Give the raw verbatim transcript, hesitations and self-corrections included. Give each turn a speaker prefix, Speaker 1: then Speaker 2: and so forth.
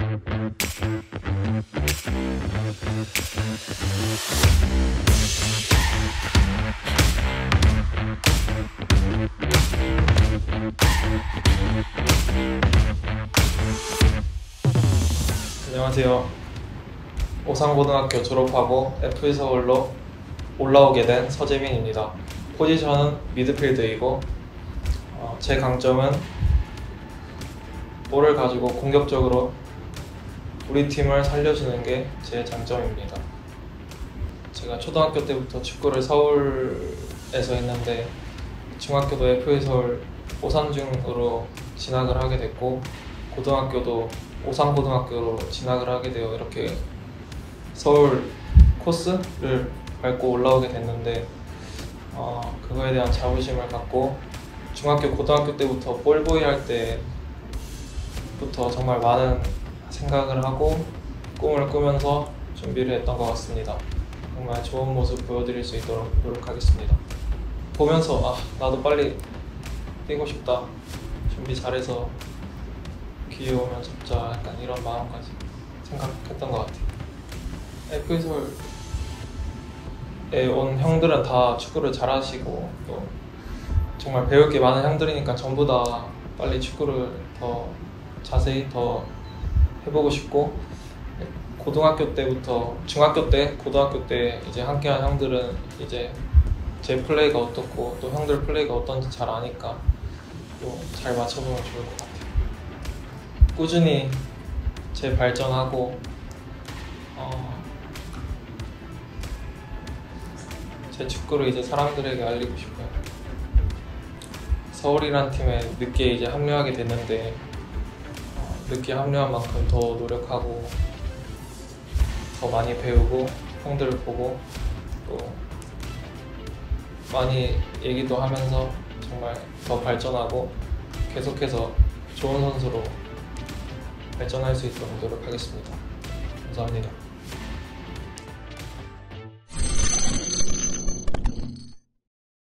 Speaker 1: 안녕하세요. 오산고등학교 졸업하고 에프서울로 올라오게 된 서재민입니다. 포지션은 미드필드이고 어, 제 강점은 볼을 가지고 공격적으로 우리 팀을 살려주는 게 제 장점입니다. 제가 초등학교 때부터 축구를 서울에서 했는데 중학교도 에프서울 오산중으로 진학을 하게 됐고 고등학교도 오산고등학교로 진학을 하게 되어 이렇게 서울 코스를 밟고 올라오게 됐는데 어, 그거에 대한 자부심을 갖고 중학교, 고등학교 때부터 볼보이 할 때부터 정말 많은 생각을 하고 꿈을 꾸면서 준비를 했던 것 같습니다. 정말 좋은 모습 보여드릴 수 있도록 노력하겠습니다. 보면서 아 나도 빨리 뛰고 싶다, 준비 잘해서 기회 오면 잡자, 약간 이런 마음까지 생각했던 것 같아요. 에프서울에 온 형들은 다 축구를 잘하시고 또 정말 배울 게 많은 형들이니까 전부 다 빨리 축구를 더 자세히 더 해보고 싶고, 고등학교 때부터 중학교 때, 고등학교 때 이제 함께한 형들은 이제 제 플레이가 어떻고 또 형들 플레이가 어떤지 잘 아니까 또 잘 맞춰보면 좋을 것 같아요. 꾸준히 재발전하고 어, 제 축구를 이제 사람들에게 알리고 싶어요. 서울이란 팀에 늦게 이제 합류하게 됐는데 어, 늦게 합류한 만큼 더 노력하고 더 많이 배우고 형들을 보고 또 많이 얘기도 하면서 정말 더 발전하고 계속해서 좋은 선수로 발전할 수 있도록 노력하겠습니다. 감사합니다.